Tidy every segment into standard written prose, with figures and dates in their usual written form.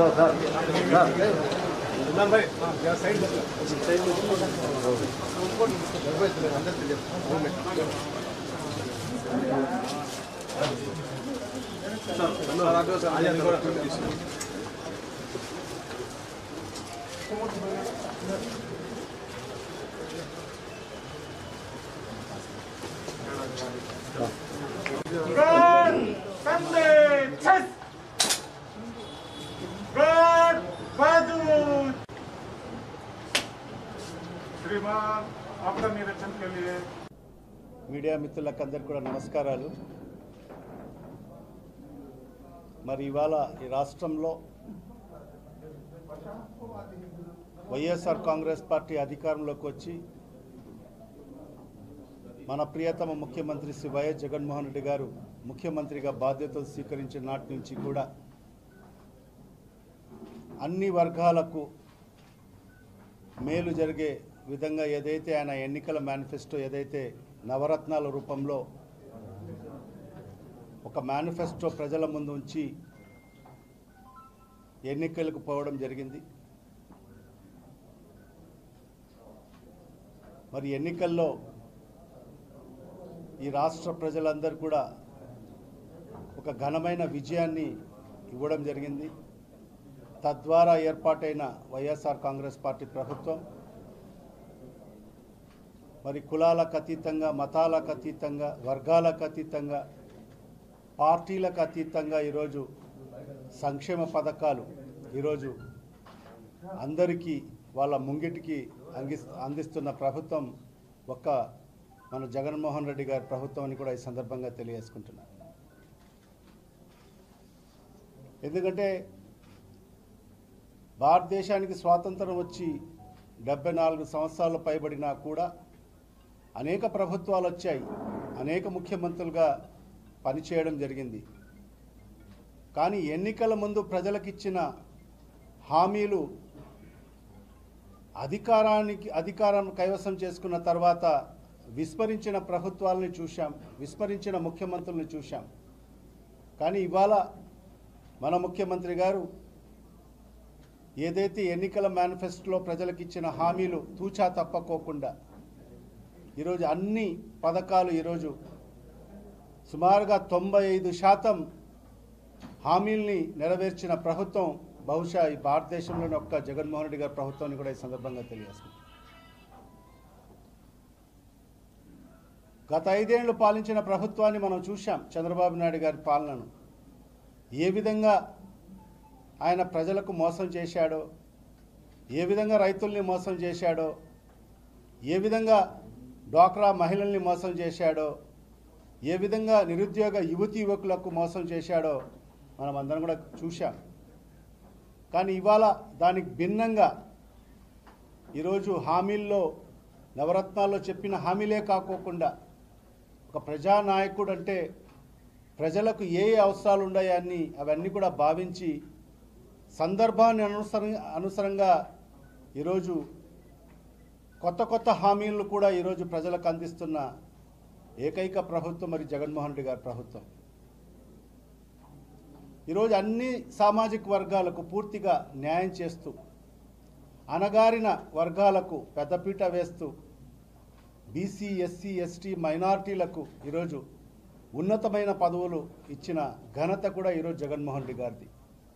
आपका निरीक्षण के लिए మీడియా మిత్రులకందరికీ కూడా నమస్కారాలు। మరి ఇవాళ ఈ రాష్ట్రంలో వైఎస్ఆర్ కాంగ్రెస్ పార్టీ అధికారంలోకి వచ్చి మన ప్రియతమ ముఖ్యమంత్రి శ్రీ వైఎస్ జగన్మోహన్ రెడ్డి గారు ముఖ్యమంత్రిగా బాధ్యతలు స్వీకరించిన నాటి నుంచి కూడా అన్ని వర్గాలకు మేలు జరిగే విధంగా ఏదైతే ఆయన ఎన్నికల మేనిఫెస్టో ఏదైతే నవరత్నాల రూపంలో ఒక మేనిఫెస్టో ప్రజల ముందు ఉంచి ఎన్నికలకు పోవడం జరిగింది। మరి ఎన్నికల్లో ఈ రాష్ట్ర ప్రజలందరూ కూడా ఒక ఘనమైన విజయాన్ని ఇవ్వడం జరిగింది। తద్వారా ఏర్పాటైన వైఎస్ఆర్ కాంగ్రెస్ పార్టీ ప్రభుత్వం మరి కులాలకు అతీతంగా, మతాలకు అతీతంగా, వర్గాలకు అతీతంగా, పార్టీలకు అతీతంగా ఈరోజు సంక్షేమ పథకాలు ఈరోజు అందరికీ వాళ్ళ ముంగిటికి అందిస్తున్న ప్రభుత్వం ఒక్క మన జగన్మోహన్ రెడ్డి గారి ప్రభుత్వం అని కూడా ఈ సందర్భంగా తెలియజేసుకుంటున్నాను। ఎందుకంటే భారతదేశానికి స్వాతంత్రం వచ్చి 74 సంవత్సరాలు పైబడినా కూడా అనేక ప్రభుత్వాలు వచ్చాయి, అనేక ముఖ్యమంత్రులుగా పనిచేయడం జరిగింది। కానీ ఎన్నికల ముందు ప్రజలకు ఇచ్చిన హామీలు అధికారం కైవసం చేసుకున్న తర్వాత విస్మరించిన ప్రభుత్వాలను చూశాం, విస్మరించిన ముఖ్యమంత్రులను చూశాం। కానీ ఇవాళ మన ముఖ్యమంత్రి గారు ఏదైతే ఎన్నికల మేనిఫెస్టోలో ప్రజలకు ఇచ్చిన హామీలు తూచా తప్పకోకుండా ఈరోజు అన్ని పథకాలు ఈరోజు సుమారుగా 95% హామీల్ని నెరవేర్చిన ప్రభుత్వం బహుశా ఈ భారతదేశంలోని ఒక్క జగన్మోహన్ రెడ్డి గారి ప్రభుత్వాన్ని కూడా ఈ సందర్భంగా తెలియజేస్తుంది। గత 5 ఏళ్లు పాలించిన ప్రభుత్వాన్ని మనం చూశాం। చంద్రబాబు నాయుడు గారి పాలనను ఏ విధంగా ఆయన ప్రజలకు మోసం చేశాడో, ఏ విధంగా రైతుల్ని మోసం చేశాడో, ఏ విధంగా డ్వాక్రా మహిళల్ని మోసం చేశాడో, ఏ విధంగా నిరుద్యోగ యువతీ యువకులకు మోసం చేశాడో మనం అందరం కూడా చూశాం। కానీ ఇవాళ దానికి భిన్నంగా ఈరోజు హామీల్లో నవరత్నాల్లో చెప్పిన హామీలే కాకోకుండా ఒక ప్రజానాయకుడు అంటే ప్రజలకు ఏ అవసరాలు ఉన్నాయని అవన్నీ కూడా భావించి సందర్భాన్ని అనుసరంగా ఈరోజు కొత్త హామీలను కూడా ఈరోజు ప్రజలకు అందిస్తున్న ఏకైక ప్రభుత్వం మరి జగన్మోహన్ రెడ్డి గారి ప్రభుత్వం। ఈరోజు అన్ని సామాజిక వర్గాలకు పూర్తిగా న్యాయం చేస్తూ, అణగారిన వర్గాలకు పెద్దపీట వేస్తూ, బీసీ, ఎస్సీ, ఎస్టీ, మైనారిటీలకు ఈరోజు ఉన్నతమైన పదవులు ఇచ్చిన ఘనత కూడా ఈరోజు జగన్మోహన్ రెడ్డి గారిది।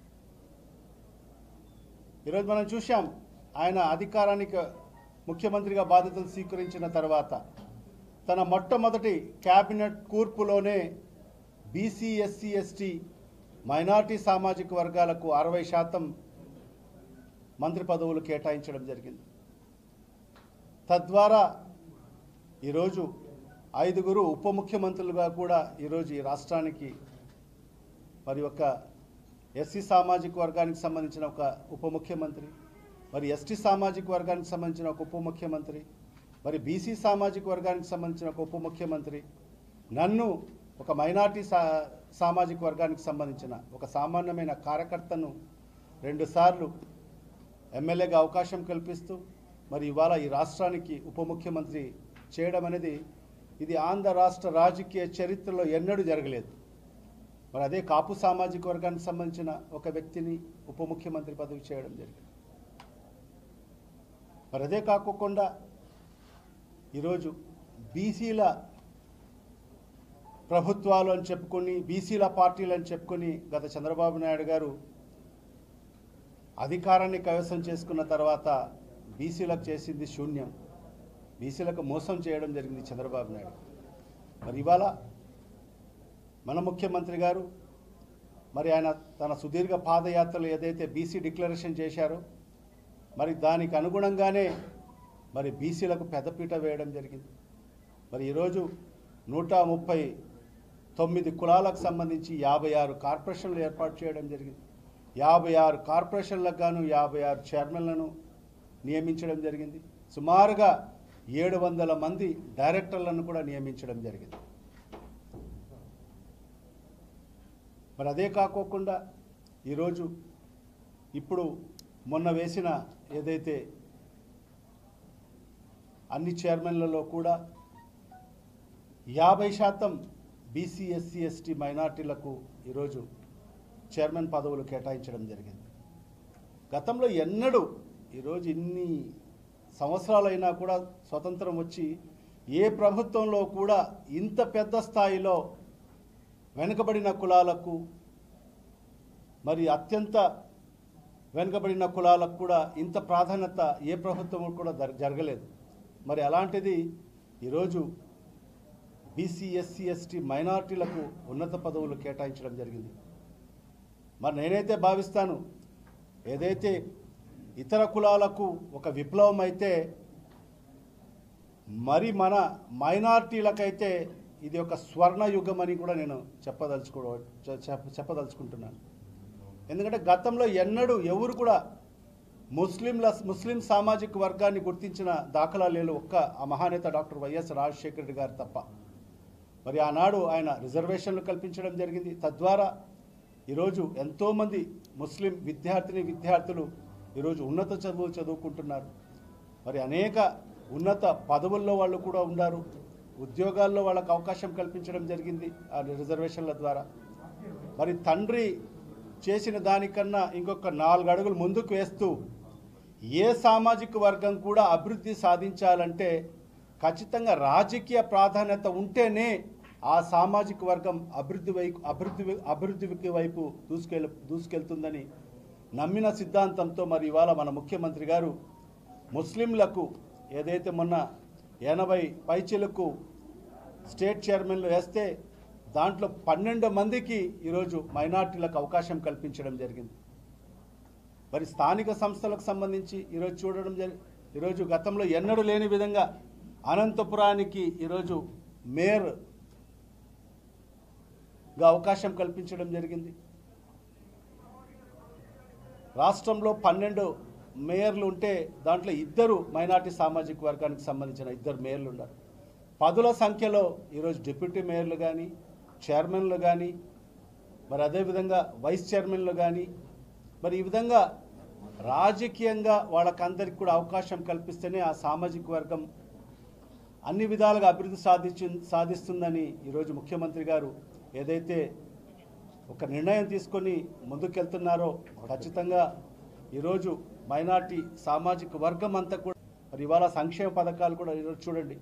ఈరోజు మనం చూశాం, ఆయన అధికారానికి ముఖ్యమంత్రిగా బాధ్యతలు స్వీకరించిన తర్వాత తన మొట్టమొదటి క్యాబినెట్ కూర్పులోనే బీసీ, ఎస్సీ, ఎస్టీ, మైనారిటీ సామాజిక వర్గాలకు 60% మంత్రి పదవులు కేటాయించడం జరిగింది। తద్వారా ఈరోజు 5 ఉప ముఖ్యమంత్రులుగా కూడా ఈరోజు ఈ రాష్ట్రానికి మరి ఒక ఎస్సీ సామాజిక వర్గానికి సంబంధించిన ఒక ఉప ముఖ్యమంత్రి, మరి ఎస్టీ సామాజిక వర్గానికి సంబంధించిన ఒక ఉప ముఖ్యమంత్రి, మరి బీసీ సామాజిక వర్గానికి సంబంధించిన ఒక ఉప ముఖ్యమంత్రి, నన్ను ఒక మైనారిటీ సామాజిక వర్గానికి సంబంధించిన ఒక సామాన్యమైన కార్యకర్తను 2 సార్లు ఎమ్మెల్యేగా అవకాశం కల్పిస్తూ మరి ఇవాళ ఈ రాష్ట్రానికి ఉప ముఖ్యమంత్రి చేయడం అనేది ఇది ఆంధ్ర రాష్ట్ర రాజకీయ చరిత్రలో ఎన్నడూ జరగలేదు। మరి అదే కాపు సామాజిక వర్గానికి సంబంధించిన ఒక వ్యక్తిని ఉప ముఖ్యమంత్రి పదవి చేయడం జరిగింది. మరి అదే కాకుండా ఈరోజు బీసీల ప్రభుత్వాలు అని చెప్పుకొని, బీసీల పార్టీలు అని చెప్పుకొని గత చంద్రబాబు నాయుడు గారు అధికారాన్ని కైవసం చేసుకున్న తర్వాత బీసీలకు చేసింది శూన్యం. బీసీలకు మోసం చేయడం జరిగింది చంద్రబాబు నాయుడు. మరి ఇవాళ మన ముఖ్యమంత్రి గారు మరి ఆయన తన సుదీర్ఘ పాదయాత్రలు ఏదైతే బీసీ డిక్లరేషన్ చేశారో మరి దానికి అనుగుణంగానే మరి బీసీలకు పెద్దపీట వేయడం జరిగింది. మరి ఈరోజు 139 కులాలకు సంబంధించి 56 కార్పొరేషన్లు ఏర్పాటు చేయడం జరిగింది. 56 కార్పొరేషన్లకు గాను 56 చైర్మన్లను నియమించడం జరిగింది. సుమారుగా 700 మంది డైరెక్టర్లను కూడా నియమించడం జరిగింది. మరి అదే కాకోకుండా ఈరోజు ఇప్పుడు మొన్న వేసిన ఏదైతే అన్ని చైర్మన్లలో కూడా 50% బీసీ ఎస్సీ ఎస్టీ మైనార్టీలకు ఈరోజు చైర్మన్ పదవులు కేటాయించడం జరిగింది. గతంలో ఎన్నడూ ఈరోజు ఇన్ని సంవత్సరాలైనా కూడా స్వతంత్రం వచ్చి ఏ ప్రభుత్వంలో కూడా ఇంత పెద్ద స్థాయిలో వెనుకబడిన కులాలకు మరి అత్యంత వెనుకబడిన కులాలకు కూడా ఇంత ప్రాధాన్యత ఏ ప్రభుత్వం కూడా జరగలేదు. మరి అలాంటిది ఈరోజు బీసీ ఎస్సీ ఎస్టీ మైనార్టీలకు ఉన్నత పదవులు కేటాయించడం జరిగింది. మరి నేనైతే భావిస్తాను, ఏదైతే ఇతర కులాలకు ఒక విప్లవం అయితే మరి మన మైనార్టీలకైతే ఇది ఒక స్వర్ణయుగం అని కూడా నేను చెప్పదలుచుకుంటున్నాను. ఎందుకంటే గతంలో ఎన్నడూ ఎవరు కూడా ముస్లిం సామాజిక వర్గాన్ని గుర్తించిన దాఖలాలు లేవు, ఒక్క ఆ మహానేత డాక్టర్ వైఎస్ రాజశేఖర రెడ్డి గారు తప్ప. మరి ఆనాడు ఆయన రిజర్వేషన్లు కల్పించడం జరిగింది. తద్వారా ఈరోజు ఎంతోమంది ముస్లిం విద్యార్థులు ఈరోజు ఉన్నత చదువులు చదువుకుంటున్నారు. మరి అనేక ఉన్నత పదవుల్లో వాళ్ళు కూడా ఉన్నారు. ఉద్యోగాల్లో వాళ్ళకు అవకాశం కల్పించడం జరిగింది ఆ రిజర్వేషన్ల ద్వారా. మరి తండ్రి చేసిన దానికన్నా ఇంకొక 4 అడుగులు ముందుకు వేస్తూ ఏ సామాజిక వర్గం కూడా అభివృద్ధి సాధించాలంటే ఖచ్చితంగా రాజకీయ ప్రాధాన్యత ఉంటేనే ఆ సామాజిక వర్గం అభివృద్ధికి వైపు దూసుకెళ్తుందని నమ్మిన సిద్ధాంతంతో మరి ఇవాళ మన ముఖ్యమంత్రి గారు ముస్లింలకు ఏదైతే మొన్న 80 పైచిలకు స్టేట్ చైర్మన్లు వేస్తే దాంట్లో 12 మందికి ఈరోజు మైనార్టీలకు అవకాశం కల్పించడం జరిగింది. మరి స్థానిక సంస్థలకు సంబంధించి ఈరోజు గతంలో ఎన్నడూ లేని విధంగా అనంతపురానికి ఈరోజు మేయర్గా అవకాశం కల్పించడం జరిగింది. రాష్ట్రంలో 12 మేయర్లు ఉంటే దాంట్లో 2 మైనార్టీ సామాజిక వర్గానికి సంబంధించిన 2 మేయర్లు ఉన్నారు. 10ల సంఖ్యలో ఈరోజు డిప్యూటీ మేయర్లు కానీ చైర్మన్లు కానీ మరి అదేవిధంగా వైస్ చైర్మన్లు కానీ మరి ఈ విధంగా రాజకీయంగా వాళ్ళకందరికీ కూడా అవకాశం కల్పిస్తేనే ఆ సామాజిక వర్గం అన్ని విధాలుగా అభివృద్ధి సాధిస్తుందని ఈరోజు ముఖ్యమంత్రి గారు ఏదైతే ఒక నిర్ణయం తీసుకొని ముందుకెళ్తున్నారో ఖచ్చితంగా ఈరోజు మైనార్టీ సామాజిక వర్గం అంతా కూడా మరి ఇవాళ సంక్షేమ పథకాలు కూడా ఈరోజు చూడండి,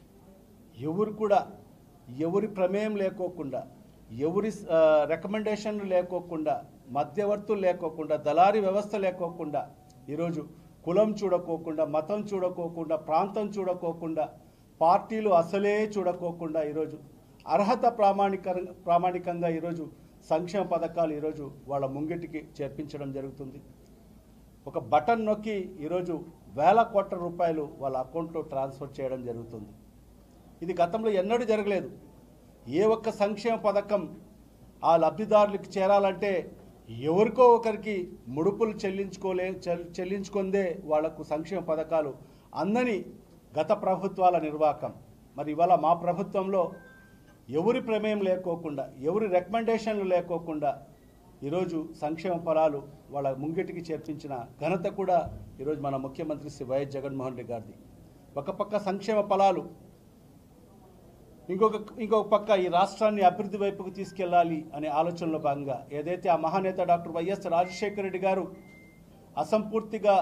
ఎవరి ప్రమేయం లేకోకుండా, ఎవరి రికమెండేషన్లు లేకోకుండా, మధ్యవర్తులు లేకోకుండా, దళారీ వ్యవస్థ లేకోకుండా, ఈరోజు కులం చూడకోకుండా, మతం చూడకోకుండా, ప్రాంతం చూడకోకుండా, పార్టీలు అసలే చూడకోకుండా ఈరోజు అర్హత ప్రామాణికంగా ఈరోజు సంక్షేమ పథకాలు ఈరోజు వాళ్ళ ముంగిటికి చేర్పించడం జరుగుతుంది. ఒక బటన్ నొక్కి ఈరోజు వేల కోట్ల రూపాయలు వాళ్ళ అకౌంట్లో ట్రాన్స్ఫర్ చేయడం జరుగుతుంది. ఇది గతంలో ఎన్నడూ జరగలేదు. ఏ ఒక్క సంక్షేమ పథకం ఆ లబ్ధిదారులకు చేరాలంటే ఎవరికో ఒకరికి ముడుపులు చెల్లించుకుందే వాళ్లకు సంక్షేమ పథకాలు అందని గత ప్రభుత్వాల నిర్వాహకం. మరి ఇవాళ మా ప్రభుత్వంలో ఎవరి ప్రమేయం లేకోకుండా, ఎవరి రికమెండేషన్లు లేకోకుండా ఈరోజు సంక్షేమ ఫలాలు వాళ్ళ ముంగిటికి చేర్పించిన ఘనత కూడా ఈరోజు మన ముఖ్యమంత్రి శ్రీ వైఎస్ జగన్మోహన్ రెడ్డి గారిది. ఒక పక్క సంక్షేమ ఫలాలు ఇంకొక పక్క ఈ రాష్ట్రాన్ని అభివృద్ధి వైపుకు తీసుకెళ్లాలి అనే ఆలోచనలో భాగంగా ఏదైతే ఆ మహానేత డాక్టర్ వైఎస్ రాజశేఖర రెడ్డి గారు అసంపూర్తిగా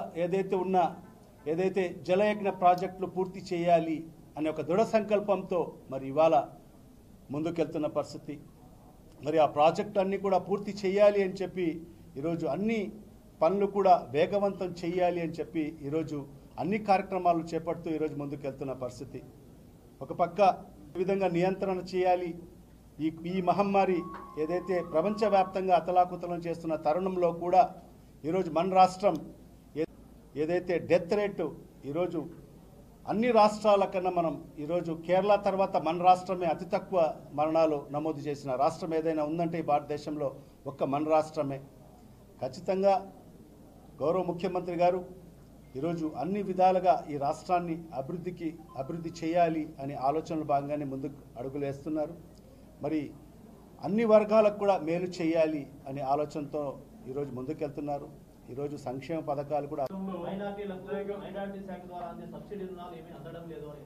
ఏదైతే జలయజ్ఞ ప్రాజెక్టులు పూర్తి చేయాలి అనే ఒక దృఢ సంకల్పంతో మరి ఇవాళ ముందుకెళ్తున్న పరిస్థితి. మరి ఆ ప్రాజెక్ట్ అన్నీ కూడా పూర్తి చేయాలి అని చెప్పి ఈరోజు అన్ని పనులు కూడా వేగవంతం చేయాలి అని చెప్పి ఈరోజు అన్ని కార్యక్రమాలు చేపడుతూ ఈరోజు ముందుకెళ్తున్న పరిస్థితి. ఒక పక్క ఈ విధంగా నియంత్రణ చేయాలి. ఈ మహమ్మారి ఏదైతే ప్రపంచవ్యాప్తంగా అతలాకుతలం చేస్తున్న తరుణంలో కూడా ఈరోజు మన రాష్ట్రం ఏదైతే డెత్ రేటు ఈరోజు అన్ని రాష్ట్రాల కన్నా మనం ఈరోజు కేరళ తర్వాత మన రాష్ట్రమే అతి తక్కువ మరణాలు నమోదు చేసిన రాష్ట్రం ఏదైనా ఉందంటే ఈ భారతదేశంలో ఒక్క మన రాష్ట్రమే. ఖచ్చితంగా గౌరవ ముఖ్యమంత్రి గారు ఈరోజు అన్ని విధాలుగా ఈ రాష్ట్రాన్ని అభివృద్ధి చేయాలి అనే ఆలోచనలు భాగంగానే ముందుకు అడుగులు వేస్తున్నారు. మరి అన్ని వర్గాలకు కూడా మేలు చేయాలి అనే ఆలోచనతో ఈరోజు ముందుకెళ్తున్నారు. ఈరోజు సంక్షేమ పథకాలు కూడా మైనారిటీ శాఖ ద్వారా అందే సబ్సిడీ రుణాలు ఏమీ అందడం లేదు అని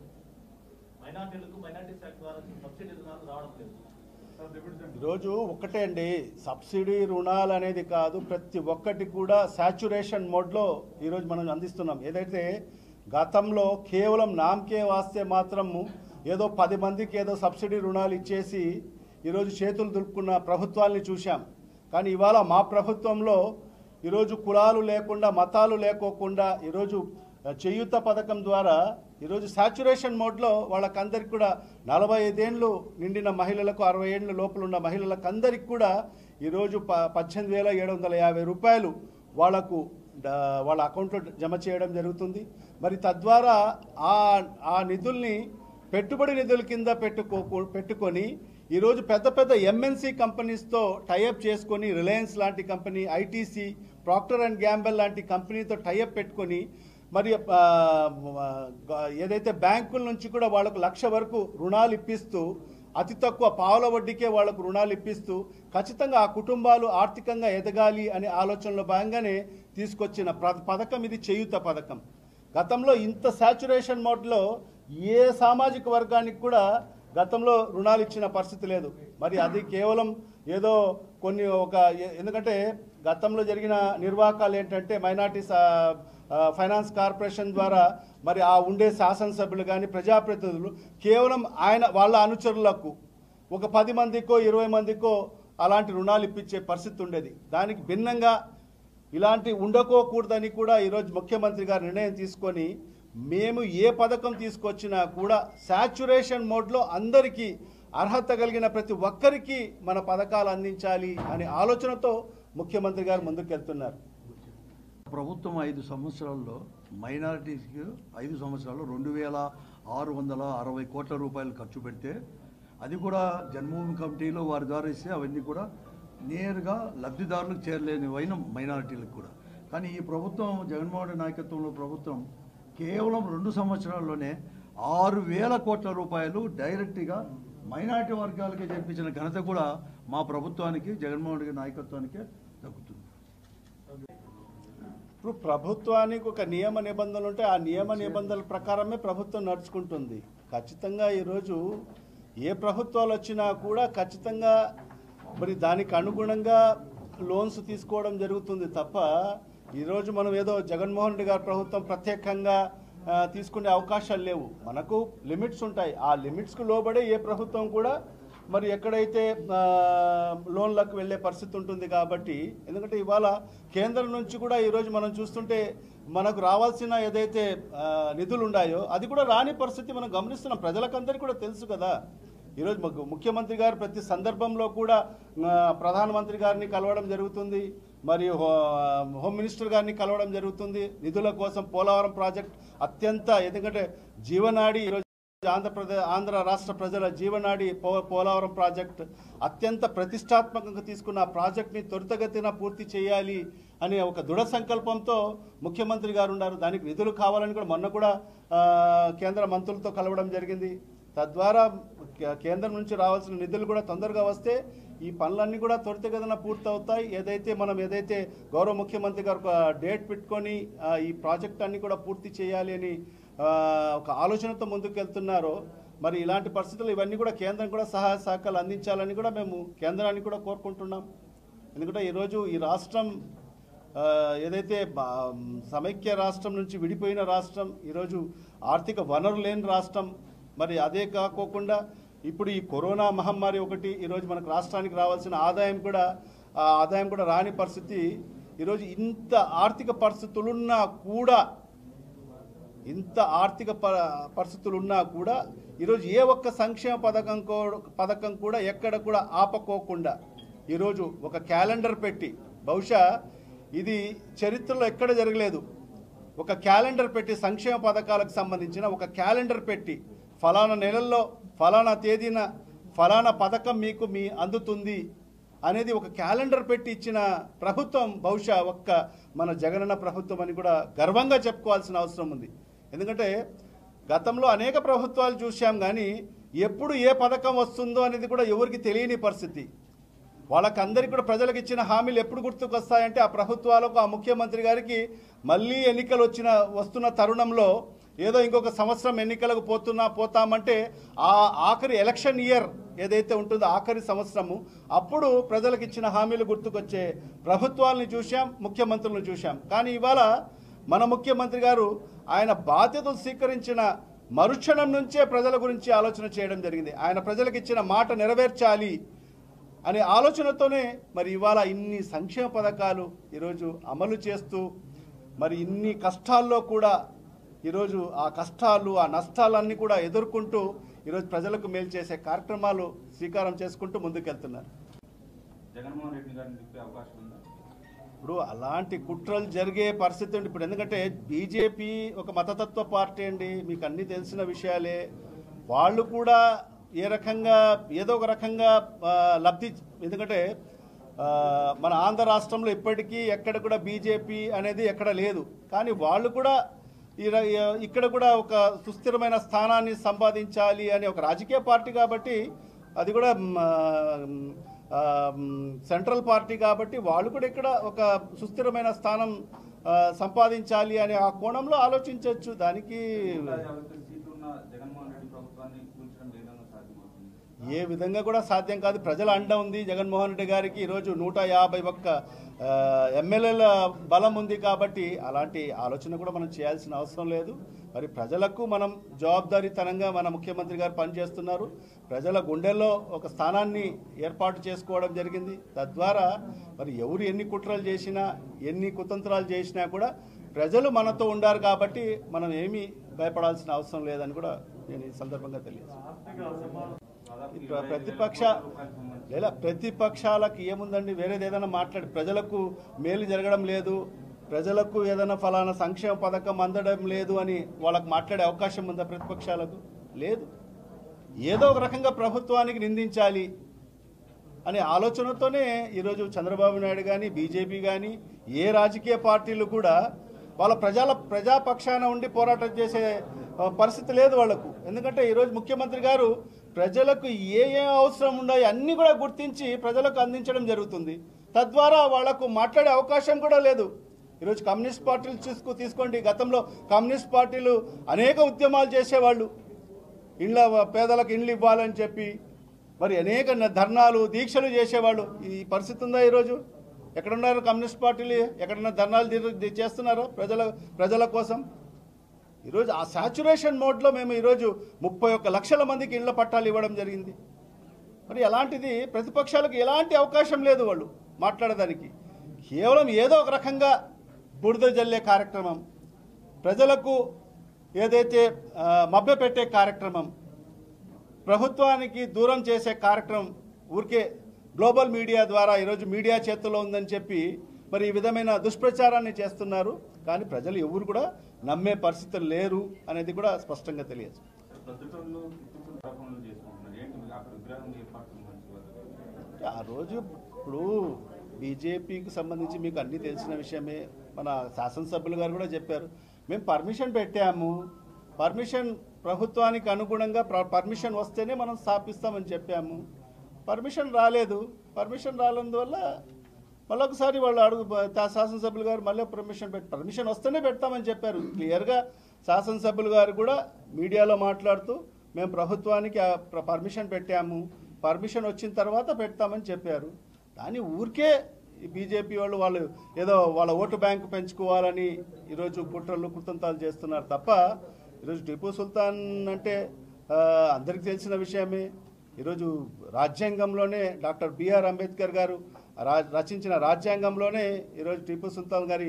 మైనారిటీ శాఖ ద్వారా సబ్సిడీ రుణాలు రావడం లేదు. ఈరోజు ఒక్కటే అండి, సబ్సిడీ రుణాలు అనేది కాదు, ప్రతి ఒక్కటి కూడా సాచ్యురేషన్ మోడ్లో ఈరోజు మనం అందిస్తున్నాం. ఏదైతే గతంలో కేవలం నామకే వాస్తే మాత్రము ఏదో 10 మందికి ఏదో సబ్సిడీ రుణాలు ఇచ్చేసి ఈరోజు చేతులు దులుపుకున్న ప్రభుత్వాల్ని చూశాం. కానీ ఇవాళ మా ప్రభుత్వంలో ఈరోజు కులాలు లేకుండా మతాలు లేకోకుండా ఈరోజు చేయూత పథకం ద్వారా ఈరోజు సాచ్యురేషన్ మోడ్లో వాళ్ళకందరికి కూడా 45 ఏళ్ళు నిండిన మహిళలకు 60 ఏళ్ళ లోపల ఉన్న మహిళలకు అందరికి కూడా ఈరోజు 18,750 రూపాయలు వాళ్ళ అకౌంట్లో జమ చేయడం జరుగుతుంది. మరి తద్వారా ఆ నిధుల్ని పెట్టుబడి నిధుల కింద పెట్టుకొని ఈరోజు పెద్ద ఎంఎన్సీ కంపెనీస్తో టైఅప్ చేసుకొని రిలయన్స్ లాంటి company, ITC, Procter and Gamble లాంటి కంపెనీతో టైఅప్ పెట్టుకొని మరి ఏదైతే బ్యాంకుల నుంచి కూడా వాళ్ళకు 1,00,000 వరకు రుణాలు ఇప్పిస్తూ అతి తక్కువ పావుల వడ్డీకే వాళ్లకు రుణాలు ఇప్పిస్తూ ఖచ్చితంగా ఆ కుటుంబాలు ఆర్థికంగా ఎదగాలి అనే ఆలోచనలో భాగంగానే తీసుకొచ్చిన పథకం ఇది చేయూత పథకం. గతంలో ఇంత సాచ్యురేషన్ మోడ్లో ఏ సామాజిక వర్గానికి కూడా గతంలో రుణాలు ఇచ్చిన పరిస్థితి లేదు. మరి అది కేవలం ఏదో ఎందుకంటే గతంలో జరిగిన నిర్వాహకాలు ఏంటంటే మైనార్టీస్ ఫైనాన్స్ కార్పొరేషన్ ద్వారా మరి ఆ ఉండే శాసనసభ్యులు కానీ ప్రజాప్రతినిధులు కేవలం వాళ్ళ అనుచరులకు ఒక 10 మందికో 20 మందికో అలాంటి రుణాలు ఇప్పించే పరిస్థితి ఉండేది. దానికి భిన్నంగా ఇలాంటి ఉండకోకూడదని కూడా ఈరోజు ముఖ్యమంత్రి గారు నిర్ణయం తీసుకొని మేము ఏ పథకం తీసుకొచ్చినా కూడా సాచ్యురేషన్ మోడ్లో అందరికీ అర్హత కలిగిన ప్రతి ఒక్కరికి మన పథకాలు అందించాలి అనే ఆలోచనతో ముఖ్యమంత్రి గారు ముందుకెళ్తున్నారు. ప్రభుత్వం 5 సంవత్సరాల్లో మైనారిటీస్కి 5 సంవత్సరాల్లో 2,660 కోట్ల రూపాయలు ఖర్చు పెడితే అది కూడా జన్మభూమి కమిటీలో వారి ద్వారా ఇస్తే అవన్నీ కూడా నేరుగా లబ్ధిదారులకు చేరలేనివైన మైనారిటీలకు కూడా. కానీ ఈ ప్రభుత్వం జగన్మోహన్ రెడ్డి నాయకత్వంలో ప్రభుత్వం కేవలం 2 సంవత్సరాల్లోనే 6,000 కోట్ల రూపాయలు డైరెక్ట్గా మైనారిటీ వర్గాలకే జరిపించిన ఘనత కూడా మా ప్రభుత్వానికి జగన్మోహన్ రెడ్డి నాయకత్వానికే దక్కుతుంది. ఇప్పుడు ప్రభుత్వానికి ఒక నియమ నిబంధనలు ఉంటే ఆ నియమ నిబంధనల ప్రకారమే ప్రభుత్వం నడుచుకుంటుంది. ఖచ్చితంగా ఈరోజు ఏ ప్రభుత్వాలు వచ్చినా కూడా ఖచ్చితంగా మరి దానికి అనుగుణంగా లోన్స్ తీసుకోవడం జరుగుతుంది తప్ప ఈరోజు మనం ఏదో జగన్మోహన్ రెడ్డి గారి ప్రభుత్వం ప్రత్యేకంగా తీసుకునే అవకాశాలు లేవు. మనకు లిమిట్స్ ఉంటాయి. ఆ లిమిట్స్కు లోబడే ఏ ప్రభుత్వం కూడా మరి ఎక్కడైతే లోన్లకు వెళ్ళే పరిస్థితి ఉంటుంది. కాబట్టి ఎందుకంటే ఇవాళ కేంద్రం నుంచి కూడా ఈరోజు మనం చూస్తుంటే మనకు రావాల్సిన ఏదైతే నిధులు ఉన్నాయో అది కూడా రాని పరిస్థితి మనం గమనిస్తున్నాం. ప్రజలకందరికీ కూడా తెలుసు కదా. ఈరోజు ముఖ్యమంత్రి గారు ప్రతి సందర్భంలో కూడా ప్రధానమంత్రి గారిని కలవడం జరుగుతుంది, మరియు హోమ్ మినిస్టర్ గారిని కలవడం జరుగుతుంది. నిధుల కోసం పోలవరం ప్రాజెక్ట్ అత్యంత ఎందుకంటే జీవనాడి ఈరోజు ఆంధ్ర రాష్ట్ర ప్రజల జీవనాడి పోలవరం ప్రాజెక్ట్ అత్యంత ప్రతిష్టాత్మకంగా తీసుకున్న ఆ ప్రాజెక్ట్ని త్వరితగతిన పూర్తి చేయాలి అనే ఒక దృఢ సంకల్పంతో ముఖ్యమంత్రి గారు ఉన్నారు. దానికి నిధులు కావాలని కూడా మొన్న కూడా కేంద్ర మంత్రులతో కలవడం జరిగింది. తద్వారా కేంద్రం నుంచి రావాల్సిన నిధులు కూడా తొందరగా వస్తే ఈ పనులన్నీ కూడా త్వరితగతిన పూర్తవుతాయి. ఏదైతే గౌరవ ముఖ్యమంత్రి గారు ఒక డేట్ పెట్టుకొని ఈ ప్రాజెక్ట్ అన్ని కూడా పూర్తి చేయాలి అని ఒక ఆలోచనతో ముందుకెళ్తున్నారో మరి ఇలాంటి పరిస్థితులు ఇవన్నీ కూడా కేంద్రం కూడా సహాయ సహకారాలు అందించాలని కూడా మేము కేంద్రాన్ని కూడా కోరుకుంటున్నాం. ఎందుకంటే ఈరోజు ఈ రాష్ట్రం ఏదైతే సమైక్య రాష్ట్రం నుంచి విడిపోయిన రాష్ట్రం, ఈరోజు ఆర్థిక వనరు లేని రాష్ట్రం. మరి అదే కాకోకుండా ఇప్పుడు ఈ కరోనా మహమ్మారి ఒకటి ఈరోజు మనకు రాష్ట్రానికి రావాల్సిన ఆదాయం కూడా రాని పరిస్థితి. ఈరోజు ఇంత ఆర్థిక పరిస్థితులున్నా కూడా ఈరోజు ఏ ఒక్క సంక్షేమ పథకం కూడా ఎక్కడ కూడా ఆపకోకుండా ఈరోజు ఒక క్యాలెండర్ పెట్టి, బహుశా ఇది చరిత్రలో ఎక్కడ జరగలేదు, ఒక క్యాలెండర్ పెట్టి సంక్షేమ పథకాలకు సంబంధించిన ఒక క్యాలెండర్ పెట్టి ఫలానా నెలల్లో ఫలానా తేదీన ఫలానా పథకం మీకు అందుతుంది అనేది ఒక క్యాలెండర్ పెట్టి ఇచ్చిన ప్రభుత్వం బహుశా ఒక్క మన జగనన్న ప్రభుత్వం అని కూడా గర్వంగా చెప్పుకోవాల్సిన అవసరం ఉంది. ఎందుకంటే గతంలో అనేక ప్రభుత్వాలు చూశాం, కానీ ఎప్పుడు ఏ పథకం వస్తుందో అనేది కూడా ఎవరికి తెలియని పరిస్థితి. వాళ్ళకందరికీ కూడా ప్రజలకు ఇచ్చిన హామీలు ఎప్పుడు గుర్తుకొస్తాయంటే ఆ ప్రభుత్వాలకు, ఆ ముఖ్యమంత్రి గారికి మళ్ళీ ఎన్నికలు వస్తున్న తరుణంలో ఏదో ఇంకొక సంవత్సరం ఎన్నికలకు పోతామంటే ఆ ఆఖరి ఎలక్షన్ ఇయర్ ఏదైతే ఉంటుందో ఆఖరి సంవత్సరము అప్పుడు ప్రజలకు ఇచ్చిన హామీలు గుర్తుకొచ్చే ప్రభుత్వాలని చూశాం, ముఖ్యమంత్రులను చూశాం. కానీ ఇవాళ మన ముఖ్యమంత్రి గారు ఆయన బాధ్యతలు స్వీకరించిన మరుక్షణం నుంచే ప్రజల గురించి ఆలోచన చేయడం జరిగింది. ఆయన ప్రజలకు ఇచ్చిన మాట నెరవేర్చాలి అనే ఆలోచనతోనే మరి ఇవాళ ఇన్ని సంక్షేమ పథకాలు ఈరోజు అమలు చేస్తూ మరి ఇన్ని కష్టాల్లో కూడా ఈరోజు ఆ కష్టాలు ఆ నష్టాలన్నీ కూడా ఎదుర్కొంటూ ఈరోజు ప్రజలకు మేలు చేసే కార్యక్రమాలు స్వీకారం చేసుకుంటూ ముందుకెళ్తున్నారు. జగన్మోహన్ రెడ్డి గారిని చెప్పే అవకాశం ఉందా? ఇప్పుడు అలాంటి కుట్రలు జరిగే పరిస్థితి ఉంది. ఇప్పుడు ఎందుకంటే బీజేపీ ఒక మతతత్వ పార్టీ అండి, మీకు అన్నీ తెలిసిన విషయాలే. వాళ్ళు కూడా ఏదో ఒక రకంగా లబ్ధి, ఎందుకంటే మన ఆంధ్ర రాష్ట్రంలో ఇప్పటికీ ఎక్కడ కూడా బీజేపీ అనేది ఎక్కడ లేదు, కానీ వాళ్ళు కూడా ఇక్కడ కూడా ఒక సుస్థిరమైన స్థానాన్ని సంపాదించాలి అనే ఒక రాజకీయ పార్టీ కాబట్టి, అది కూడా సెంట్రల్ పార్టీ కాబట్టి వాళ్ళు కూడా ఇక్కడ ఒక సుస్థిరమైన స్థానం సంపాదించాలి అనే ఆ కోణంలో ఆలోచించవచ్చు. దానికి ఏ విధంగా కూడా సాధ్యం కాదు. ప్రజల అండ ఉంది జగన్మోహన్ రెడ్డి గారికి. ఈరోజు 151 ఎమ్మెల్యేల బలం ఉంది కాబట్టి అలాంటి ఆలోచన కూడా మనం చేయాల్సిన అవసరం లేదు. మరి ప్రజలకు మనం జవాబుదారీతనంగా మన ముఖ్యమంత్రి గారు పనిచేస్తున్నారు. ప్రజల గుండెల్లో ఒక స్థానాన్ని ఏర్పాటు చేసుకోవడం జరిగింది. తద్వారా మరి ఎవరు ఎన్ని కుట్రలు చేసినా ఎన్ని కుతంత్రాలు చేసినా కూడా ప్రజలు మనతో ఉండారు కాబట్టి మనం ఏమీ భయపడాల్సిన అవసరం లేదని కూడా నేను ఈ సందర్భంగా తెలియజేస్తాను. ప్రతిపక్షాలకు ఏముందండి, వేరేది ఏదైనా మాట్లాడి ప్రజలకు మేలు జరగడం లేదు, ప్రజలకు ఏదైనా ఫలానా సంక్షేమ పథకం అందడం లేదు అని వాళ్ళకు మాట్లాడే అవకాశం ఉందా? ప్రతిపక్షాలకు లేదు. ఏదో ఒక రకంగా ప్రభుత్వానికి నిందించాలి అనే ఆలోచనతోనే ఈరోజు చంద్రబాబు నాయుడు కానీ బీజేపీ కానీ ఏ రాజకీయ పార్టీలు కూడా వాళ్ళ ప్రజాపక్షాన ఉండి పోరాటం చేసే పరిస్థితి లేదు వాళ్లకు. ఎందుకంటే ఈరోజు ముఖ్యమంత్రి గారు ప్రజలకు ఏ అవసరం ఉన్నాయో అన్నీ కూడా గుర్తించి ప్రజలకు అందించడం జరుగుతుంది. తద్వారా వాళ్లకు మాట్లాడే అవకాశం కూడా లేదు. ఈరోజు కమ్యూనిస్ట్ పార్టీలు తీసుకోండి. గతంలో కమ్యూనిస్ట్ పార్టీలు అనేక ఉద్యమాలు చేసేవాళ్ళు, పేదలకు ఇండ్లు ఇవ్వాలని చెప్పి మరి అనేక ధర్నాలు దీక్షలు చేసేవాళ్ళు. ఈ పరిస్థితి ఉందా? ఈరోజు ఎక్కడున్నారు కమ్యూనిస్ట్ పార్టీలు? ఎక్కడన్నా ధర్నాలు చేస్తున్నారో ప్రజల కోసం? ఈరోజు ఆ సాచురేషన్ మోడ్లో మేము ఈరోజు 31 లక్షల మందికి ఇళ్ల పట్టాలు ఇవ్వడం జరిగింది. మరి అలాంటిది ప్రతిపక్షాలకు ఎలాంటి అవకాశం లేదు వాళ్ళు మాట్లాడడానికి. కేవలం ఏదో ఒక రకంగా బురద జల్లే కార్యక్రమం, ప్రజలకు ఏదైతే మభ్యపెట్టే కార్యక్రమం, ప్రభుత్వానికి దూరం చేసే కార్యక్రమం ఊరికే గ్లోబల్ మీడియా ద్వారా ఈరోజు మీడియా చేతుల్లో ఉందని చెప్పి మరి ఈ విధమైన దుష్ప్రచారాన్ని చేస్తున్నారు. కానీ ప్రజలు ఎవరు కూడా నమ్మే పరిస్థితులు లేరు అనేది కూడా స్పష్టంగా తెలియదు. ఆ రోజు ఇప్పుడు బీజేపీకి సంబంధించి మీకు అన్నీ తెలిసిన విషయమే. మన శాసనసభ్యులు గారు కూడా చెప్పారు, మేము పర్మిషన్ పెట్టాము, పర్మిషన్ ప్రభుత్వానికి అనుగుణంగా పర్మిషన్ వస్తేనే మనం స్థాపిస్తామని చెప్పాము. పర్మిషన్ రాలేదు. పర్మిషన్ రానందువల్ల మళ్ళొకసారి వాళ్ళు శాసనసభ్యులు గారు మళ్ళీ పర్మిషన్ వస్తేనే పెడతామని చెప్పారు. క్లియర్గా శాసనసభ్యులు గారు కూడా మీడియాలో మాట్లాడుతూ మేము ప్రభుత్వానికి పర్మిషన్ పెట్టాము, పర్మిషన్ వచ్చిన తర్వాత పెడతామని చెప్పారు. దాన్ని ఊరికే బీజేపీ వాళ్ళు ఏదో వాళ్ళ ఓటు బ్యాంకు పెంచుకోవాలని ఈరోజు కుట్రలు కుతంత్రాలు చేస్తున్నారు తప్ప, ఈరోజు టిపు సుల్తాన్ అంటే అందరికీ తెలిసిన విషయమే. ఈరోజు రాజ్యాంగంలోనే డాక్టర్ బిఆర్ అంబేద్కర్ గారు రచించిన రాజ్యాంగంలోనే ఈరోజు టిపు సుల్తాన్ గారి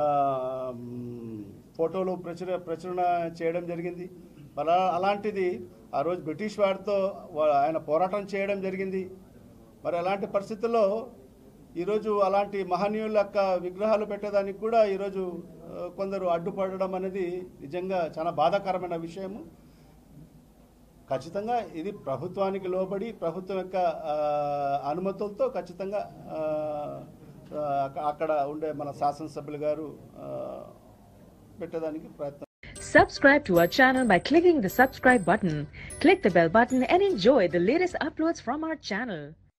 ఫోటోలు ప్రచురణ చేయడం జరిగింది. అలాంటిది ఆ రోజు బ్రిటిష్ వారితో ఆయన పోరాటం చేయడం జరిగింది. మరి అలాంటి పరిస్థితుల్లో ఈరోజు అలాంటి మహనీయుల యొక్క విగ్రహాలు పెట్టడానికి కూడా ఈరోజు కొందరు అడ్డుపడడం అనేది నిజంగా చాలా బాధాకరమైన విషయము. ఖచ్చితంగా ఇది ప్రభుత్వానికి లోబడి ప్రభుత్వం యొక్క అనుమతులతో ఖచ్చితంగా అక్కడ ఉండే మన శాసనసభ్యులు గారు పెట్టడానికి ప్రయత్నం. Subscribe to our channel by clicking the subscribe button. Click the bell button and enjoy the latest uploads from our channel.